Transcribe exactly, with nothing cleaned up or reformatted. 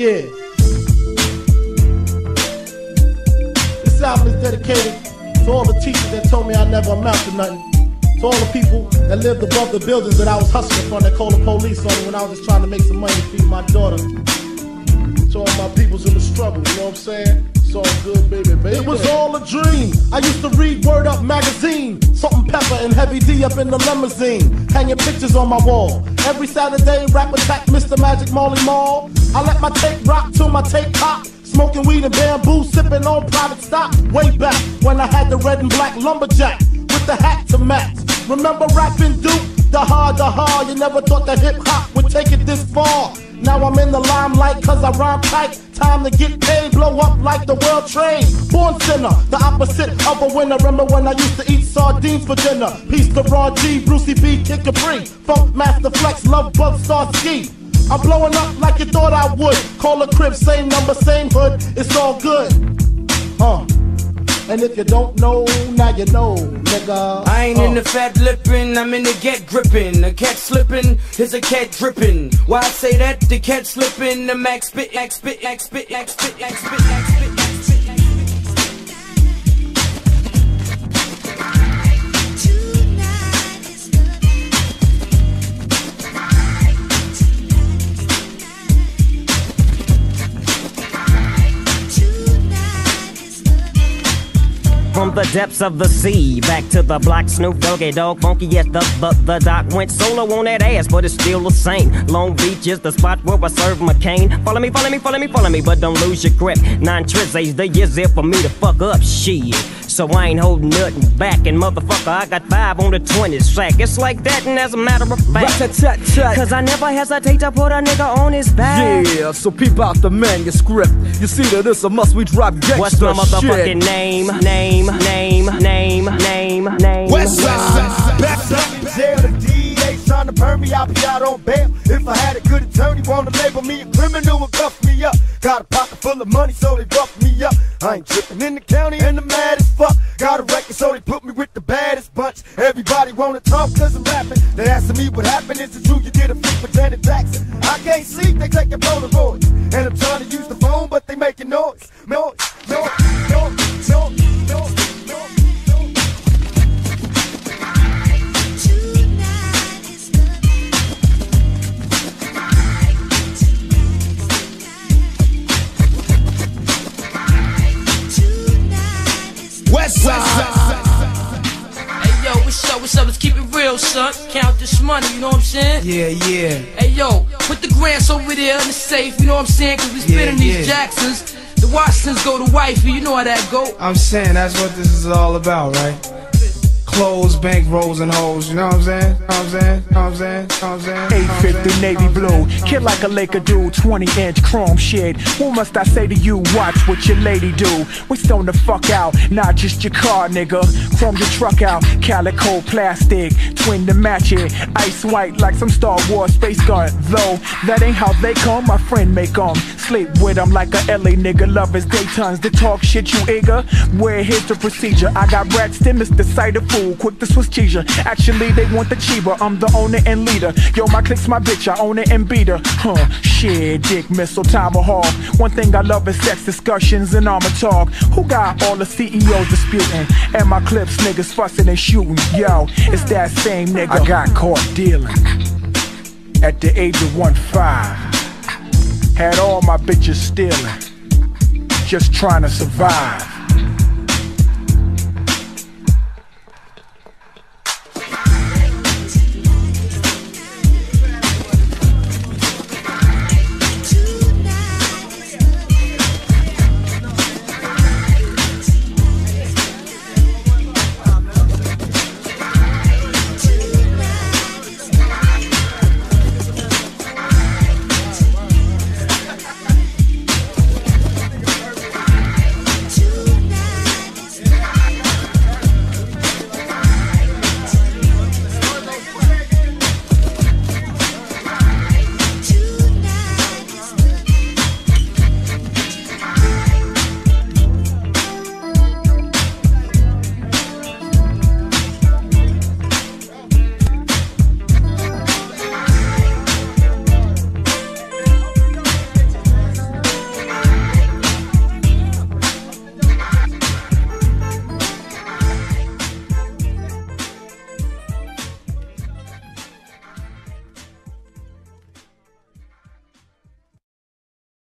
Yeah. This album is dedicated to all the teachers that told me I never amount to nothing. To all the people that lived above the buildings that I was hustling from, that called the police on me when I was just trying to make some money to feed my daughter. To all my peoples in the struggle, you know what I'm saying? It's all good, baby, baby. It was all a dream. I used to read Word Up magazine, Salt and Pepper and Heavy D up in the limousine, hanging pictures on my wall. Every Saturday, rap attack Mister Magic Marley Marl. I let my tape rock till my tape pop. Smoking weed and bamboo, sipping on private stock. Way back when I had the red and black lumberjack with the hat to match. Remember rapping Duke? The hard, the hard. You never thought that hip hop would take it this far. Now I'm in the limelight cause I rhyme tight. Time to get paid, blow up like the world trade. Born sinner, the opposite of a winner. Remember when I used to eat sardines for dinner? Peace to Ron G, Brucey B, Kid Capri, Funk Master Flex, Love Bug, Star Ski. I'm blowing up like you thought I would. Call a crib, same number, same hood. It's all good. Uh. And if you don't know, now you know, nigga. I ain't uh. in the fat lippin', I'm in the get grippin'. A cat slippin', here's a cat drippin'. Why I say that? The cat slippin', the max spit, X spit, X spit, X spit, X spit, X spit, X spit, X spit. From the depths of the sea, back to the block, Snoop Doggy Dogg, funky as the, the, the doc went solo on that ass, but it's still the same. Long Beach is the spot where I serve McCain. Follow me, follow me, follow me, follow me, but don't lose your grip. Nine trizzies, the years there for me to fuck up shit. So I ain't holding nothing back, and motherfucker, I got five on the twenty sack. It's like that, and as a matter of fact, cause I never hesitate to put a nigga on his back. Yeah, so peep out the manuscript. You see that it's a must we drop gangsta shit. What's my motherfucking name? Name, name, name, name, name. Westside, back up in jail. The D A trying to burn me, I'll be out on bail. If I had a good attorney, wanna label me a criminal and cuff me up. Got a pocket full of money, so they rough me up. I ain't tripping in the county and the mad as fuck. Got a record, so they put me with the baddest bunch. Everybody wanna talk cause I'm rapping. They asking me what happened, is it true you did a freak with Janet Jackson? I can't sleep, they taking Polaroids. And I'm trying to use the phone, but they making noise. Noise, noise, noise, noise, noise. Hey yo, what's up, what's up? Let's keep it real, son. Count this money, you know what I'm saying? Yeah, yeah. Hey yo, put the grants over there in the safe, you know what I'm saying? Cause we spinning Yeah, these yeah. Jacksons. The Washingtons go to wifey, you know how that go. I'm saying that's what this is all about, right? Clothes, bank rolls, and hoes, you know what I'm saying? You know what I'm saying? You know what I'm saying? You know what I'm saying? eight fifty navy blue, kid like a Laker dude, twenty inch chrome shit. What must I say to you? Watch what your lady do. We stone the fuck out, not just your car, nigga. Chrome your truck out, calico plastic, twin to match it. Ice white like some Star Wars space gun. Though that ain't how they come, my friend make 'em. Sleep with 'em like a L A nigga. Love his day tons to talk shit, you eager? Where here's the procedure. I got rats, then Mister Cider food. Quick to switch cheese. Actually, they want the cheaper. I'm the owner and leader. Yo, my clique's my bitch. I own it and beat her. Huh? Shit, dick, missile, tomahawk. One thing I love is sex discussions and armor talk. Who got all the C E Os disputing? And my clips, niggas fussing and shooting. Yo, it's that same nigga. I got caught dealing at the age of one five. Had all my bitches stealing, just trying to survive.